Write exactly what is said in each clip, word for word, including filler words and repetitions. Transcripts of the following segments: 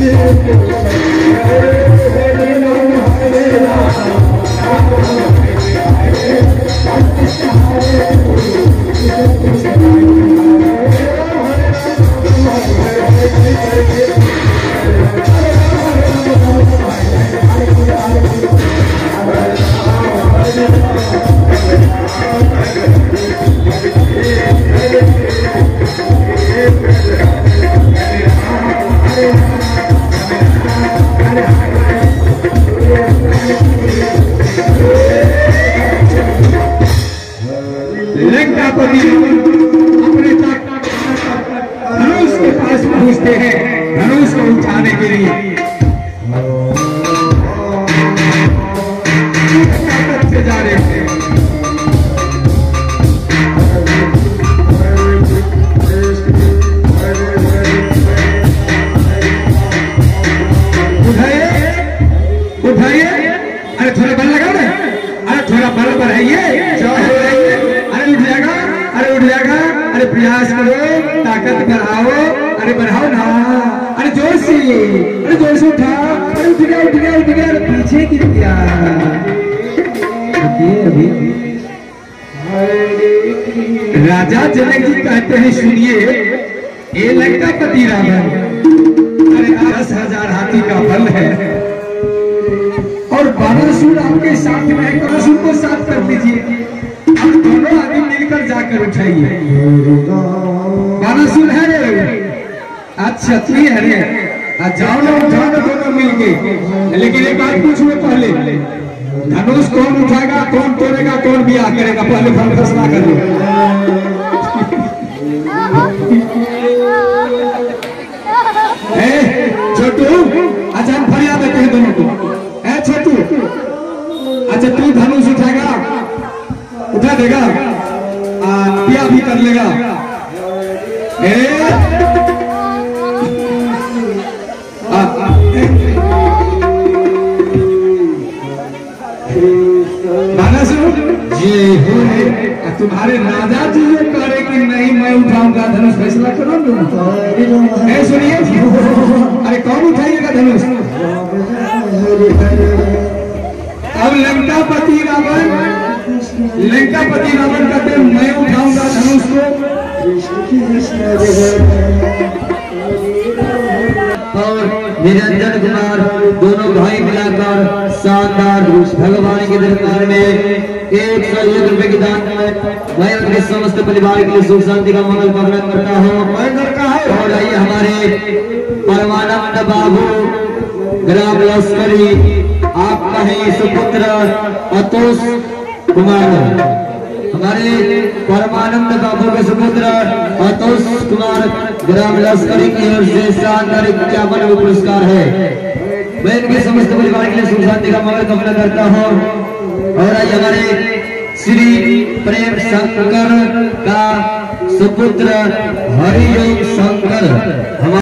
प्रयास करो, ताकत बढ़ाओ, अरे बढ़ाओ ना, अरे जोर से, अरे जोर से उठा, अरे उठ गया उठ गया उठ गया, पीछे गिर गया। अभी राजा जनक जी कहते हैं सुनिए, ये लंकापति रावण अरे दस हजार हाथी का बल है और बानासुर आपके साथ में है, बानासुर को साथ कर लीजिए, अब दोनों आदमी मिलकर जाकर उठाइए। बानासुर है रे, अच्छा ठीक है रे, जाओ ना उठाओ ना दोनों मिलके, लेकिन एक बात पूछूं पहले, धनुष कौन उठाएगा, कौन तोड़ेगा, कौन ब्याह करेगा, पहले फैसला कर लो। छोटू अच्छा हम फरियाद देते हैं दोनों को, ए छोटू अच्छा तू धनुष उठाएगा, उठा देगा, ब्याह भी कर लेगा। ये तुम्हारे राजा जी ये कह रहे कि नहीं मैं उठाऊंगा धनुष, फैसला करो ना। सुनिए अरे कौन उठाइएगा धनुष? अब लंकापति रावण लंकापति रावण कहते मैं उठाऊंगा धनुष को, और निरंजन कुमार दोनों भाई मिलाकर शानदार भगवान के दरबार में एक सौ एक रुपए की दान में मैं अपने समस्त परिवार के लिए सुख शांति का मंगल कामना करता हूँ। और आइए हमारे परमानंद बाबू ग्राम लश्करी आपका ही सुपुत्र अतोष कुमार, हमारे परमानंद बाबू के सुपुत्र अतोष कुमार ग्राम लश्करी की ओर से शानदार इक्यावन पुरस्कार है। मैं इनके समस्त परिवार के लिए सुख शांति का मंगल कामना करता हूँ। और आज हमारे श्री प्रेम शंकर का सुपुत्र हरिओम शंकर हमारे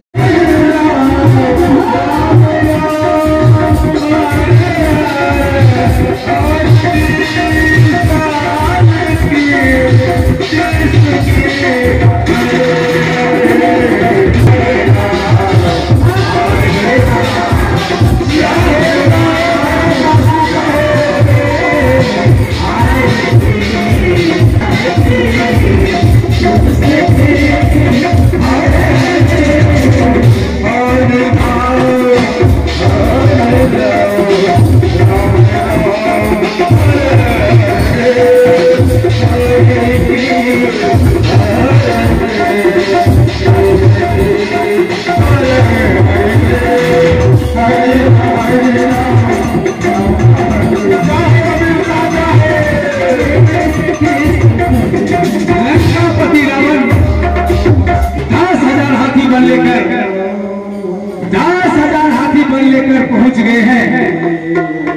पहुंच गए हैं,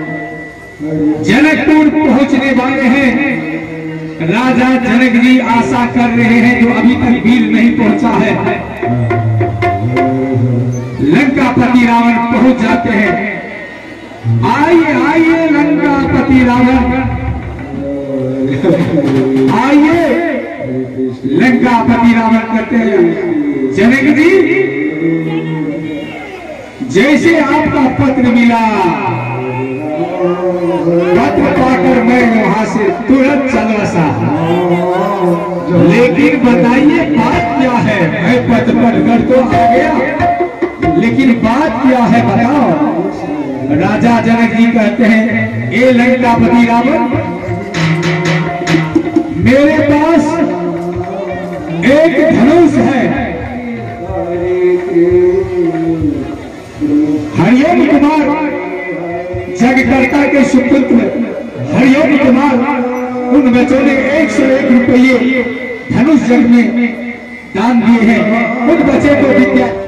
जनकपुर पहुंचने वाले हैं। राजा जनक जी आशा कर रहे हैं जो अभी तक वीर नहीं पहुंचा है, लंकापति रावण पहुंच जाते हैं। आइए आइए लंकापति रावण आइए, लंकापति रावण कहते हैं जनक जी जैसे आपका पत्र मिला, पत्र पाकर मैं वहां से तुरंत चल बसा। लेकिन बताइए बात क्या है? मैं पत्र पढ़कर तो आ गया, लेकिन बात क्या है बताओ। राजा जनक जी कहते हैं, ए लंकापति रावण, मेरे पास एक धनुष है। हरिओम कुमार जगकर्ता के सुपुत्र हरिओम कुमार उन बच्चों ने एक सौ एक रुपये धनुष जग में दान दिए हैं। उन बच्चे को विद्या